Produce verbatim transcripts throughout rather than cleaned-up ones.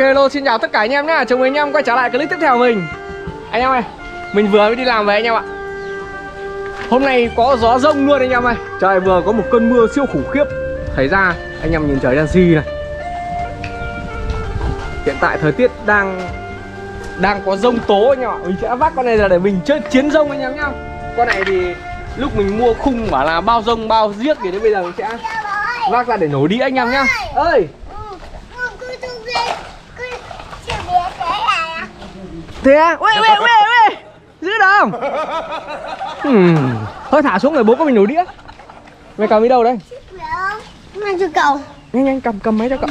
hello, xin chào tất cả anh em nhá. Chào mừng anh em quay trở lại clip tiếp theo của mình. Anh em ơi, mình vừa mới đi làm về anh em ạ. Hôm nay có gió rông luôn anh em ơi. Trời vừa có một cơn mưa siêu khủng khiếp xảy ra. Anh em nhìn trời đen xì này. Hiện tại thời tiết đang đang có rông tố anh em ạ. Mình sẽ vác con này ra để mình chơi chiến rông anh em nhá. Con này thì lúc mình mua khung bảo là bao rông bao giết thì đến bây giờ mình sẽ vác ra để nổ đĩa anh em nhá. Ơi. Thế à? Ui, ui, ui, ui. Giữ được không? Hmm. Thôi thả xuống rồi bố có mình nổ đĩa. Mày cầm đi đâu đấy? Mang cho cậu. Nhanh nhanh cầm cầm máy cho cậu.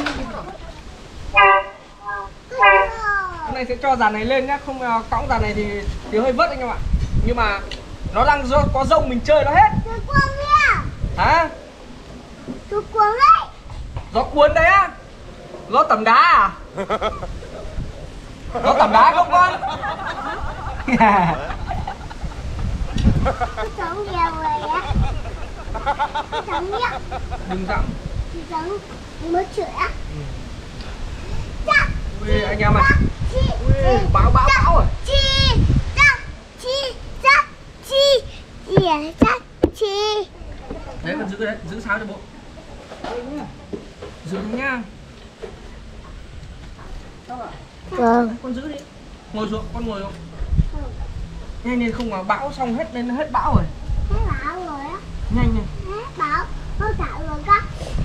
Hôm nay sẽ cho dàn này lên nhá, không cõng dàn này thì thì hơi vất anh em ạ. Nhưng mà nó đang do có rông mình chơi nó hết. Gió cuốn kìa. Hả? Gió cuốn đấy. Gió cuốn đấy á? Gió tầm đá à? Gió tầm đá không con? Cái trống kìa vậy á. Cái trống nhá. Đừng dặm. Cái trống mới chửi á. Ui anh em ạ. Ui bão bão bão rồi. Chi chắc chi chắc chi ỉa chắc chi. Đấy con giữ đấy, giữ sao cho bố. Giữ nhá. Vâng. Con giữ đi. Ngồi xuống, con ngồi xuống. Nhanh lên không mà bão xong hết lên hết bão rồi. Hết bão rồi á. Nhanh nhanh. Hết bão. Không chạy rồi các.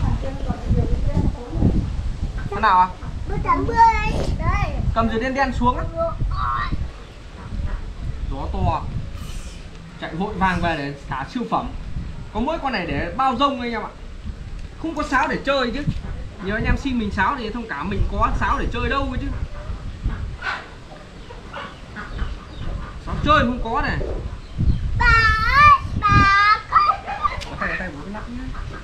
Thế nào à? Bữa tắm mưa đây. Đây. Cầm dưới đen đen xuống á. Gió to. Chạy vội vàng về để thả siêu phẩm. Có mỗi con này để bao rông anh em ạ. Không có sáo để chơi chứ. Nhiều anh em xin mình sáo thì thông cảm mình có sáo để chơi đâu chứ. Sáo chơi không có này. Bà ơi, bà ơi. Có tay tay bố cái lắc nhá.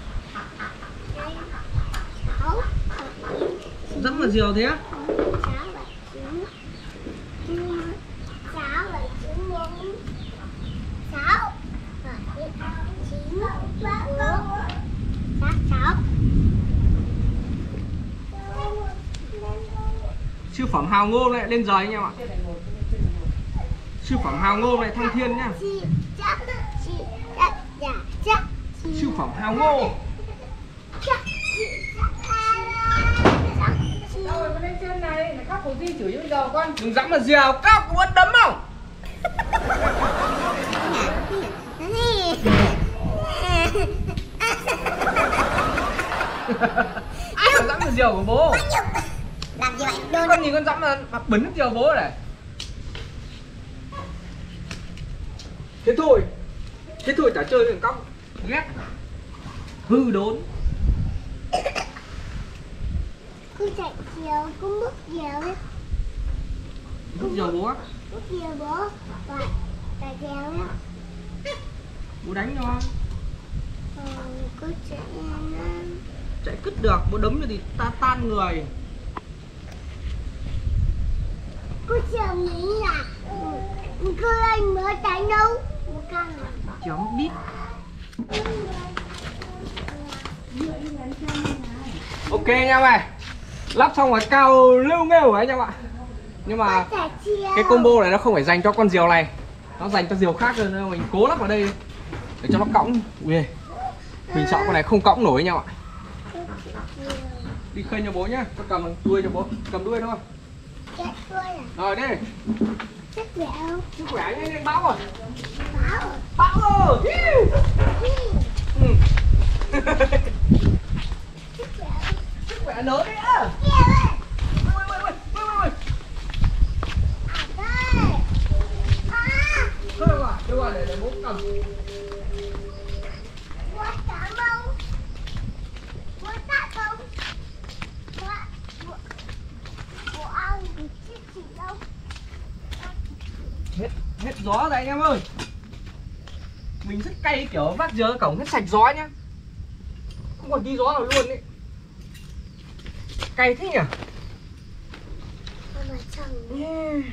Rất là diều thế á. Siêu phẩm hào ngô lại lên giời anh em ạ. Siêu phẩm hào ngô này thăng thiên nhá. Siêu phẩm hào ngô. Đâu rồi, lên trên này, mày khóc khổ gì chửi bây giờ con. Đừng dám mà dèo, các có muốn đấm không? Ai mà dám mà dèo của bố? Làm gì vậy? Con nhìn con dám mà, mà bấn nước dèo bố này. Thế thôi. Thế thôi chả chơi được cóc. Ghét. Hư đốn. Cứ chạy chiều, cứ bước chiều ấy. Bước dèo bố á. Bước chiều bố. Vậy, chạy chiều nhá. Bố đánh cho. Ừ, cứ chạy nhanh. Chạy cứt được, bố đấm rồi thì ta tan người. Cứ chiều nghĩ là ừ, cứ anh mới đánh đâu. Một căn là Chó biết. Ok nha mày. Lắp xong rồi cao lưu nghêu ấy anh em ạ. Nhưng mà cái combo này nó không phải dành cho con diều này. Nó dành cho diều khác nên mình cố lắp vào đây để cho nó cõng. Ui, mình sợ con này không cõng nổi anh em ạ. Đi khơi cho bố nhá. Con cầm đuôi cho bố. Cầm đuôi thôi. Rồi đi. Sức khỏe không? Sức khỏe nhanh nhanh bão rồi. Bão rồi. Bão rồi. Ừ. Sức khỏe lớn đấy á. Thôi rồi, thôi rồi để để bố cầm. Bố cảm ơn. Bố tạ không? Bố bố bố ăn cái chiếc gì đâu? Hết hết gió rồi anh em ơi. Mình rất cay kiểu vác giờ cổng hết sạch gió nhá. Không còn tí gió nào luôn ấy. Cay thế nhỉ? Yeah.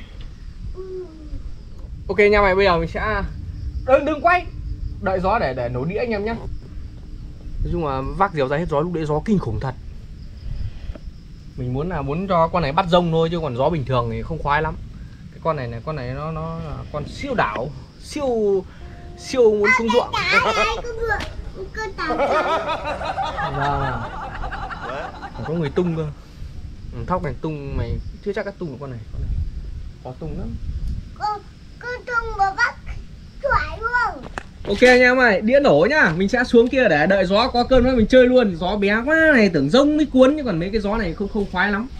Ok nha mày, bây giờ mình sẽ đừng đừng quay. Đợi gió để để nổ đĩa anh em nhé. Nói chung là vác diều ra hết gió, lúc đấy gió kinh khủng thật. Mình muốn là muốn cho con này bắt rông thôi, chứ còn gió bình thường thì không khoái lắm. Cái con này này, con này nó nó là con siêu đảo, siêu siêu muốn xuống ruộng. Vâng. Có người tung cơ. Thóc này tung mày chưa chắc đã tung được con này. Con này có tung lắm. Con tung mà bắt thoải luôn. Ok anh em ơi, đĩa nổ nhá. Mình sẽ xuống kia để đợi gió có cơn nữa mình chơi luôn. Gió bé quá này, tưởng rông mới cuốn, chứ còn mấy cái gió này không không khoái lắm.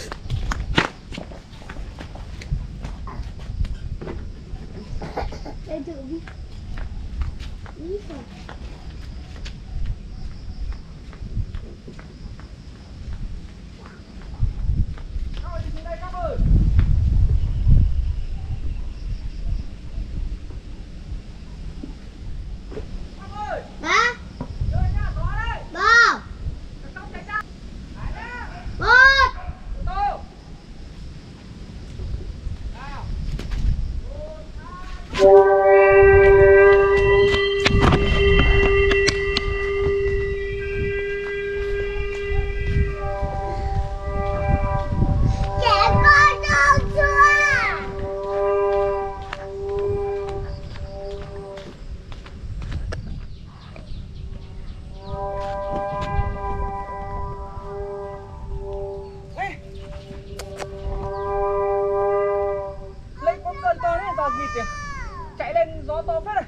Chạy lên gió to phết này.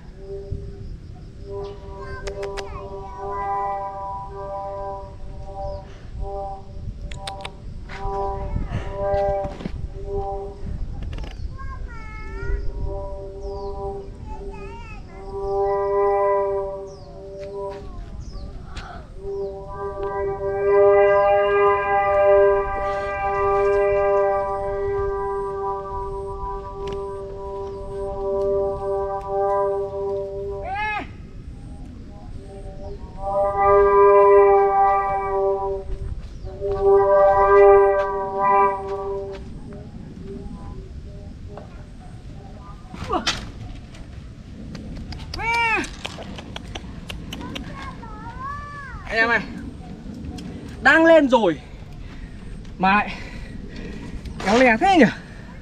Anh em ơi, đang lên rồi mà lại kéo lè thế nhỉ.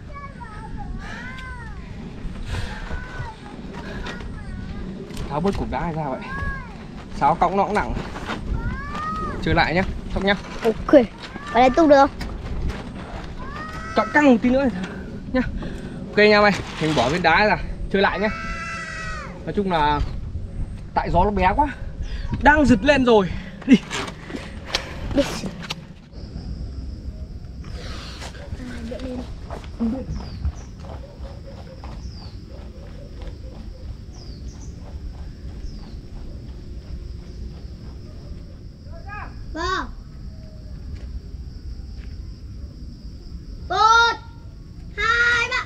Tháo bớt cục đá hay sao vậy? Sáo cõng nó cũng nặng. Chơi lại nhá, Thóc nhá. Ok, vào đây tung được không? Chọn căng một tí nữa nhá. Ok anh em ơi, mình bỏ viên đá ra, chơi lại nhá. Nói chung là tại gió nó bé quá, đang giật lên rồi. Đi. Đi. Vâng. Một, hai, ba.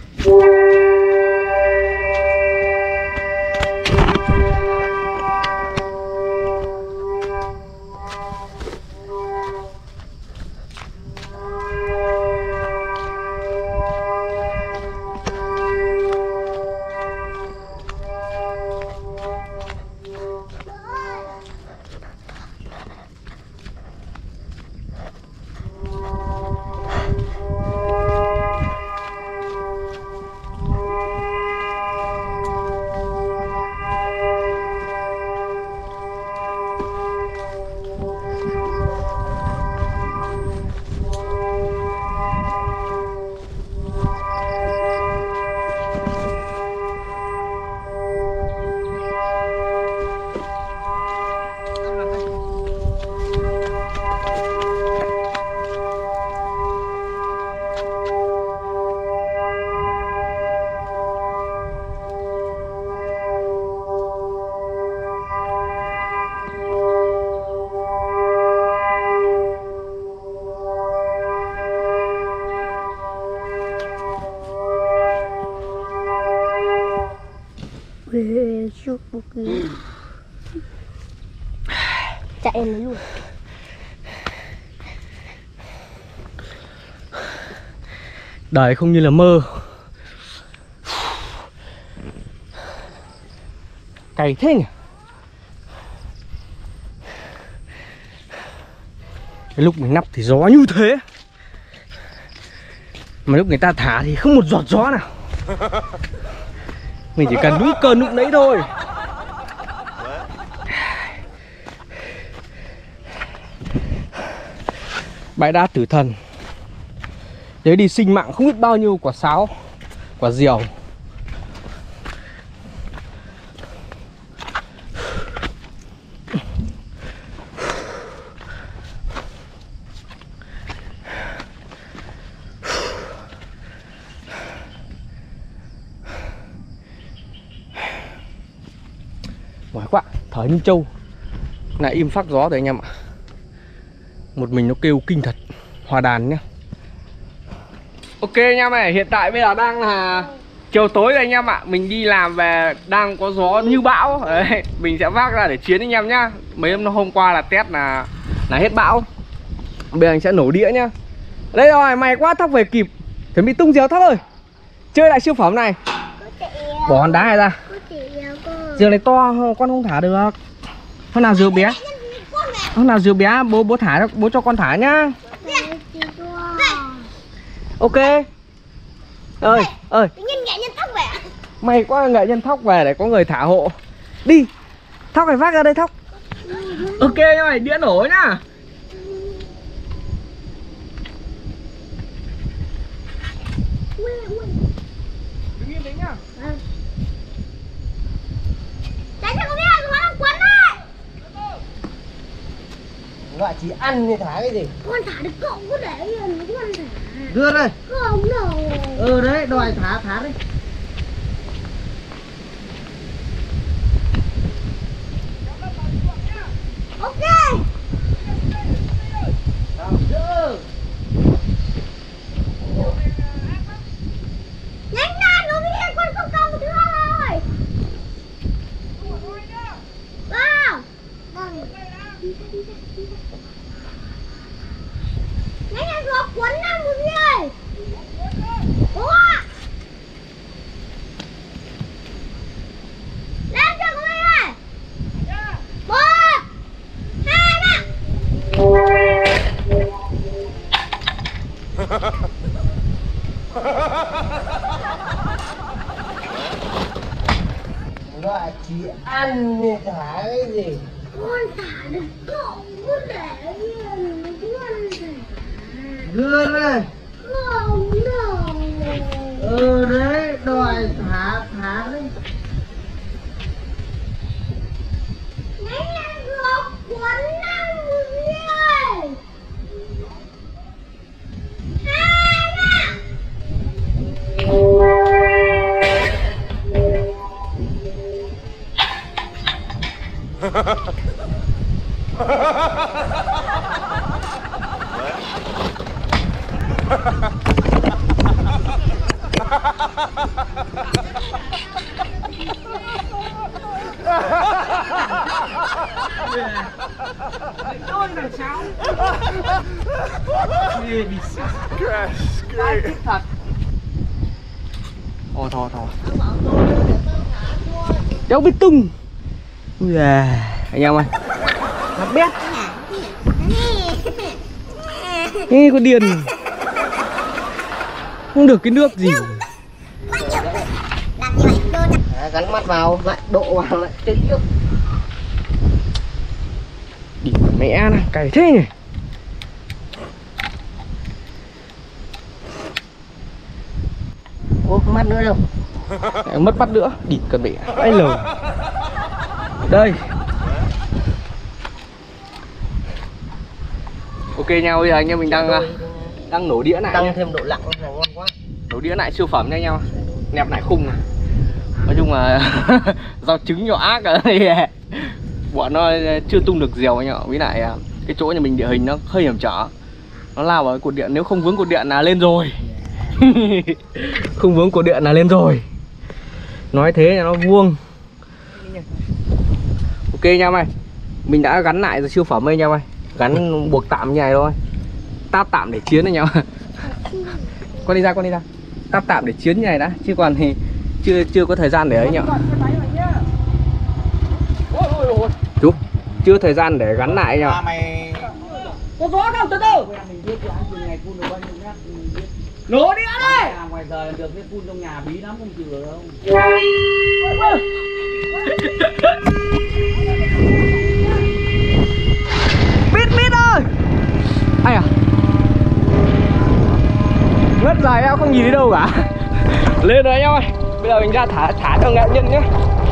Chạy em lấy luôn. Đời không như là mơ. Cày thế nhỉ. Cái lúc mình nắp thì gió như thế, Mà lúc người ta thả thì không một giọt gió nào. Mình chỉ cần đúng cơn lúc nãy thôi. Bãi đá tử thần. Đấy đi sinh mạng không biết bao nhiêu quả sáo, quả diều. Mỏi quá, thở như trâu. Lại im phác gió rồi anh em ạ. Một mình nó kêu kinh thật. Hòa đàn nhá. Ok anh em ơi, hiện tại bây giờ đang là chiều tối rồi anh em ạ. Mình đi làm về đang có gió như bão. Đấy, mình sẽ vác ra để chiến anh em nhá. Mấy hôm hôm qua là test là là hết bão. Bây giờ anh sẽ nổ đĩa nhá. Đây rồi, may quá Thóc về kịp. Chuẩn bị tung diều Thóc ơi. Chơi lại siêu phẩm này. Bỏ hòn đá này ra. Diều này to, con không thả được. Con nào diều bé? Con nào diều bé bố bố thả bố cho con thả nhá. Ok. Ơi, ơi. Nghệ nhân Thóc về. May quá nghệ nhân Thóc về để có người thả hộ. Đi. Thóc phải vác ra đây Thóc. Ok rồi, đĩa nổ nhá. Đứng im đấy nhá. Đấy cho con biết nó đang quấn đấy. Gọi chỉ ăn thì thả cái gì? Con thả được cậu cứ để yên con thả. Đưa đây. Không đâu. Ừ đấy, đòi thả thả đi. Ok. Nhanh ra nó biết con không công một thứ rồi. Vào. Nhanh nhanh rồi quấn ra một người. Bố ạ. Lên cho con ơi. Một. Hai nè. Gọi chỉ ăn thì thả cái gì? Con thả được cậu cứ để yên con thả. Đưa đây. Không đâu. Ừ đấy, đòi thả thả đi. Nhanh nhanh rồi quấn năm người. Hai nè. Tôi làm sao? Ghê bị sao? Great. Thích thật. Thôi thôi thôi. Cháu biết tung. Yeah. Anh em ơi. Mặt biết. Ê con điền. Không được cái nước gì. À, gắn mắt vào, lại độ vào lại cái nước. Đi mẹ này, cày thế nhỉ. Ô, mắt nữa đâu. Mất bắt nữa, đi cần bị ai lờ. Đây. Ok nhau, bây giờ anh em mình đang đang nổ đĩa lại. Tăng nhá. thêm độ lặng là ngon quá. Nấu đĩa lại siêu phẩm nha nhau. Nẹp lại khung này. Nói chung là rau trứng nhỏ ác ở đây. Bọn nó chưa tung được diều anh ạ. Với lại cái chỗ nhà mình địa hình nó hơi hiểm trở. Nó lao vào cái cột điện, nếu không vướng cột điện là lên rồi. Không vướng cột điện là lên rồi. Nói thế là nó vuông. Ok nha mày. Mình đã gắn lại rồi siêu phẩm đây nha mày. Gắn buộc tạm như này thôi. Táp tạm để chiến đấy nhau. Con đi ra, con đi ra. Táp tạm để chiến như này đã, chứ còn thì chưa chưa có thời gian để ấy nhỉ. Chú, chưa thời gian để gắn lại nhỉ. Mày Có gió không từ từ. Nổ đi ăn đi. À, ngoài giờ được cái phun trong nhà bí lắm không chịu được đâu. Mít mít ơi. Ai à? Ngất dài em không nhìn thấy đâu cả. Lên rồi anh em ơi. Bây giờ mình ra thả thả cho nghệ nhân nhé.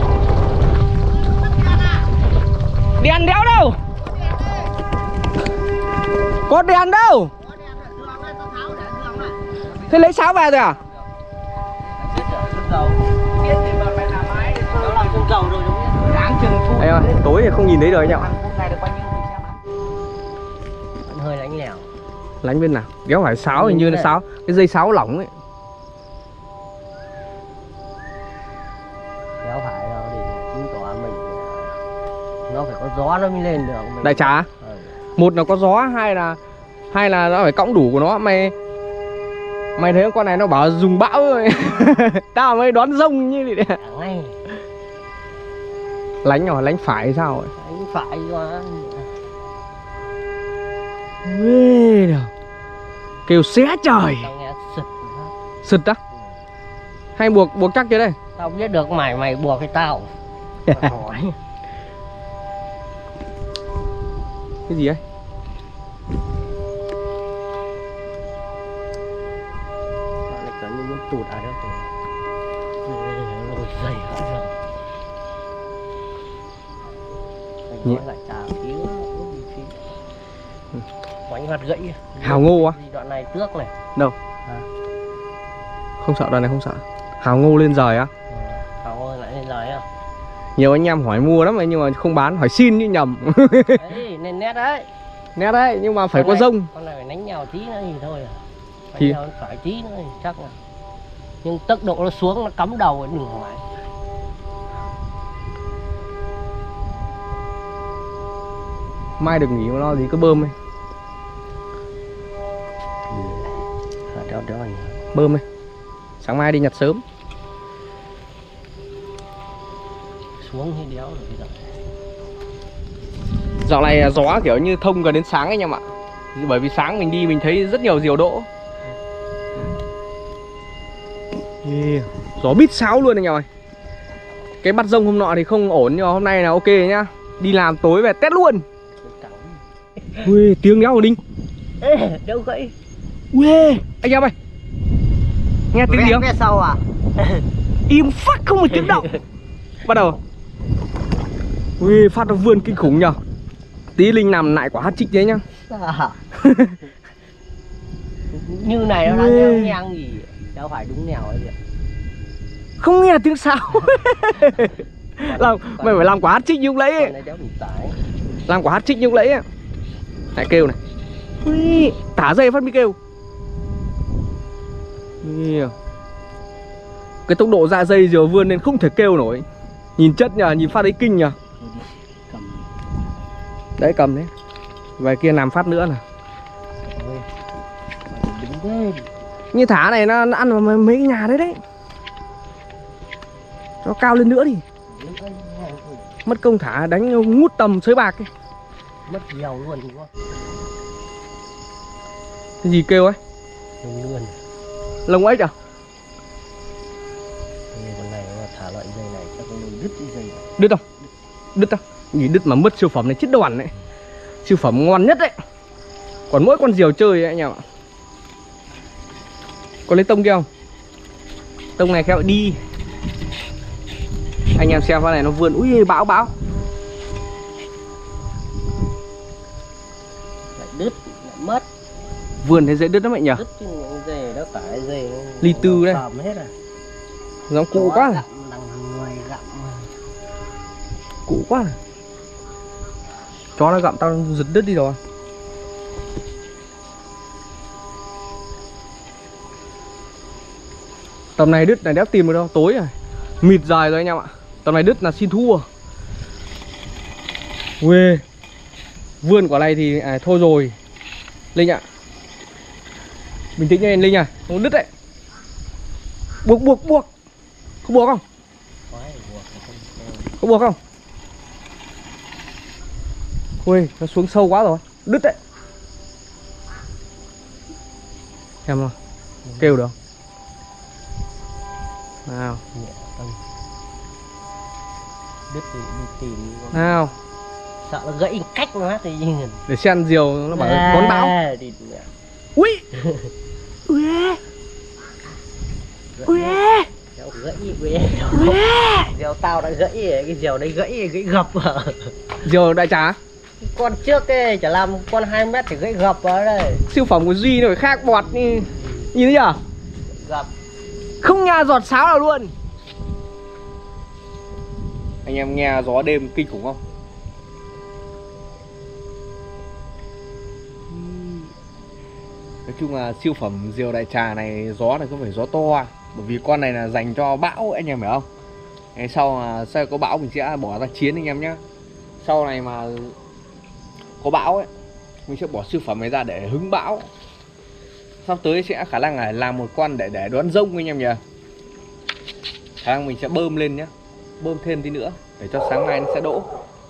Đèn đéo đâu. Có đèn đâu. Thế lấy sáo về rồi à? Anh ơi, tối thì không nhìn thấy rồi anh ạ. Hơi lánh lèo. Lánh bên nào? Đéo phải sáo, hình như là sáo, cái dây sáo lỏng ấy. Đéo phải đâu, để chứng tỏ mình nó phải có gió nó mới lên được mình. Đại trà. Ừ. Một là có gió, hai là hai là nó phải cõng đủ của nó. Mày mày thấy con này nó bảo dùng bão rồi. Tao mới đón rông như vậy đấy. Ngay. Lánh rồi, lánh phải hay sao rồi? Lánh phải quá. Ghê đâu. Kêu xé trời. Tao nghe sực. Sực á? Hay buộc buộc chắc chưa đây? Tao biết được mày mày buộc cái tao. Hỏi. Cái gì ấy? Nó lại cấn muốn tụt à đâu tụt. Ôi dày hết rồi. Anh nói lại chả tiếng quánh hoạt gãy. Hào ngô á? Đoạn này tước này. Đâu? À. Không sợ, đoạn này không sợ. Hào ngô lên rời á? Ừ, hào ngô lại lên rời á. Nhiều anh em hỏi mua lắm nhưng mà không bán, hỏi xin như nhầm. Đấy, nên nét đấy. Nét đấy, nhưng mà phải con có này, rông. Con này phải đánh nhau tí nữa thì thôi à. Đánh Thì... nhau phải tí nữa thì chắc là. Nhưng tốc độ nó xuống nó cắm đầu đừng hỏi. Mai được nghỉ mà lo gì cứ bơm ấy. À, đéo đéo anh. Bơm ấy. Sáng mai đi nhặt sớm. Xuống thì đéo rồi bây giờ. Dạo này gió kiểu như thông gần đến sáng anh em ạ. Bởi vì sáng mình đi mình thấy rất nhiều diều đỗ. Yeah. Gió bít sáo luôn anh em ơi. Cái bắt rông hôm nọ thì không ổn nhưng mà hôm nay là ok nhá. Đi làm tối về tét luôn. Ui, tiếng đéo Đinh. Ê, đâu gãy. Ui, anh em ơi. Nghe tiếng gì không? Nghe sau à? Im phát không một tiếng động. Bắt đầu. Ui, phát nó vươn kinh khủng nhờ. Tí Linh làm lại quả hát trích đấy nhá. À. Như này nó đang đeo nhang gì. Đâu phải đúng nèo ấy gì. Không nghe tiếng sao. Làm, mày phải làm quả hát trích như lúc lấy ấy. Làm quả hát trích như lúc lấy ấy. Lại kêu này. Ui, thả dây phát mới kêu. Ui. Cái tốc độ ra dây giờ vươn nên không thể kêu nổi. Nhìn chất nhờ, nhìn phát đấy kinh nhờ. Đấy cầm đấy. Về kia làm phát nữa nè. Như thả này nó, nó ăn vào mấy cái nhà đấy đấy. Cho cao lên nữa đi. Mất công thả đánh ngút tầm sới bạc ấy. Mất nhiều luôn đúng không? Cái gì kêu ấy? Lông lươn. Lông ếch à? Con này mà thả loại dây này chắc nó đứt cái dây này. Đứt không? Đứt không? Nghĩ đứt mà mất siêu phẩm này chết đoàn đấy. Siêu phẩm ngon nhất đấy. Còn mỗi con diều chơi ấy anh em ạ. Có lấy tông kia không? Tông này khéo đi. Anh em xem con này nó vươn. Ui bão bão. Lại đứt, lại mất. Vườn thấy dễ đứt lắm anh nhỉ? Đứt chứ dây đó cả cái dây ly tư đây. Hết à. Giống cũ quá rồi. Gặm, cũ quá rồi. Chó nó gặm tao giật đứt đi rồi. Tầm này đứt này đéo tìm được đâu, tối rồi. Mịt dài rồi anh em ạ. Tầm này đứt là xin thua. Ui. Vươn quả này thì à, thôi rồi. Linh ạ. Bình tĩnh lên Linh à, không đứt đấy. Buộc buộc buộc. Không buộc không? Không buộc không? Ui, nó xuống sâu quá rồi. Đứt đấy. Em rồi. Kêu được. Nào. Nhẹ tâm. Biết thì đi tìm. Nào. Sợ nó gãy cách nó thì nhìn. Để xem diều nó bảo là con báo. Đi mẹ. Ui. Ui. Ui. Diều gãy ui. Diều tao đã gãy, cái diều đấy gãy gãy gập à. Diều đại trà. Con trước ấy chả làm con hai mét thì gãy gập vào đây. Siêu phẩm của Duy nó phải khác bọt như như thế nhở? Gập. Không nghe giọt sáo nào luôn. Anh em nghe gió đêm kinh khủng không? Nói chung là siêu phẩm diều đại trà này gió này có phải gió to, bởi vì con này là dành cho bão anh em hiểu không? Ngày sau mà sau có bão mình sẽ bỏ ra chiến anh em nhé. Sau này mà có bão ấy, mình sẽ bỏ siêu phẩm này ra để hứng bão. Sắp tới sẽ khả năng là làm một con để để đoán rông anh em nhỉ. Khả năng mình sẽ bơm lên nhé, bơm thêm tí nữa để cho sáng mai nó sẽ đỗ.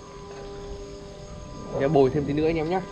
Để bồi thêm tí nữa anh em nhé.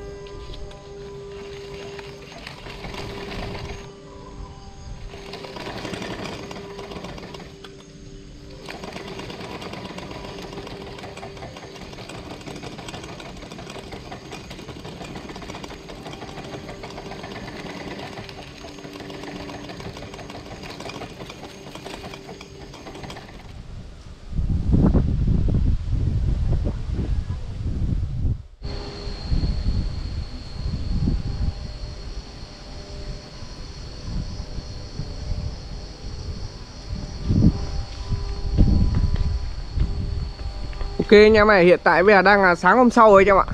Ok anh em ơi, hiện tại bây giờ đang là sáng hôm sau rồi anh em ạ.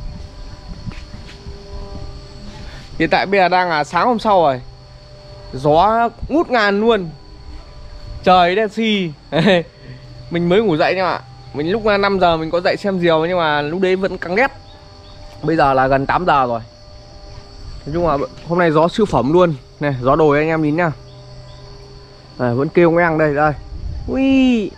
Hiện tại bây giờ đang là sáng hôm sau rồi. Gió ngút ngàn luôn. Trời đen xì. Mình mới ngủ dậy anh em ạ. Mình lúc năm giờ mình có dậy xem diều nhưng mà lúc đấy vẫn căng đét. Bây giờ là gần tám giờ rồi. Nói chung là hôm nay gió siêu phẩm luôn. Này, gió đồi anh em nhìn nhá. À, vẫn kêu ngang đây, đây. Ui.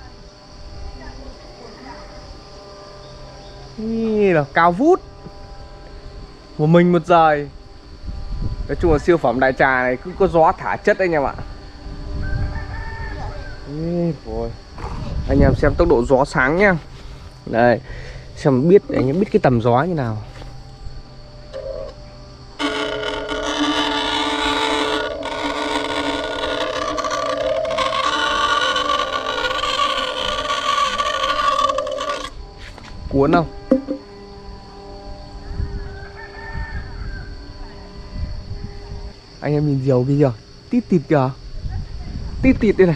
Ui là cao vút. Một mình một giờ. Nói chung là siêu phẩm đại trà này cứ có gió thả chất anh em ạ. Ôi. Anh em xem tốc độ gió sáng nhá. Đây, xem biết anh em biết cái tầm gió như nào. Cuốn không? Anh em nhìn diều kia kìa, tít tịt kìa. Tít tịt đây này.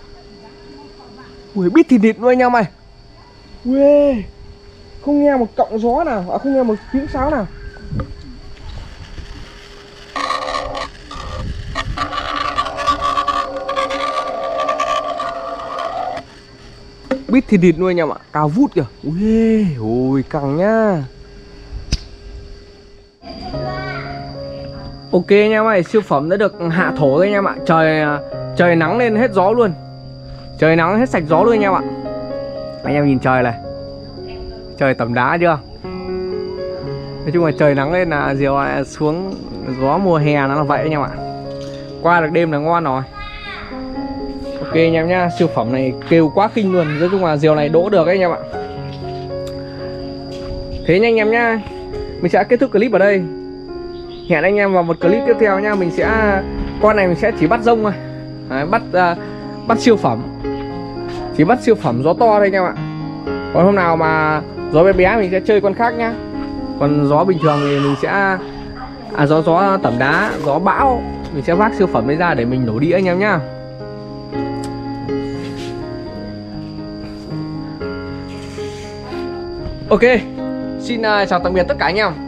Ui, biết thịt thịt luôn anh em ơi. Ui, không nghe một cọng gió nào, à, không nghe một tiếng sáo nào. Biết thịt thịt luôn anh em ạ, cao vút kìa. Ui, ui căng nhá. Ok anh em ơi, siêu phẩm đã được hạ thổ rồi anh em ạ. Trời trời nắng lên hết gió luôn. Trời nắng hết sạch gió luôn anh em ạ. Anh em nhìn trời này. Trời tầm đá chưa? Nói chung là trời nắng lên là diều xuống gió mùa hè nó là vậy anh em ạ. Qua được đêm là ngon rồi. Ok anh em nhá, siêu phẩm này kêu quá kinh luôn. Nói chung là diều này đỗ được ấy anh em ạ. Thế nha anh em nhá, mình sẽ kết thúc clip ở đây. Hẹn anh em vào một clip tiếp theo nha. Mình sẽ, con này mình sẽ chỉ bắt rông thôi. Đấy, bắt uh, bắt siêu phẩm. Chỉ bắt siêu phẩm gió to đây anh em ạ. Còn hôm nào mà gió bé bé mình sẽ chơi con khác nhá. Còn gió bình thường thì mình sẽ à, gió gió tẩm đá, gió bão mình sẽ vác siêu phẩm ấy ra để mình nổ đĩa anh em nhá. Ok, xin uh, chào tạm biệt tất cả anh em.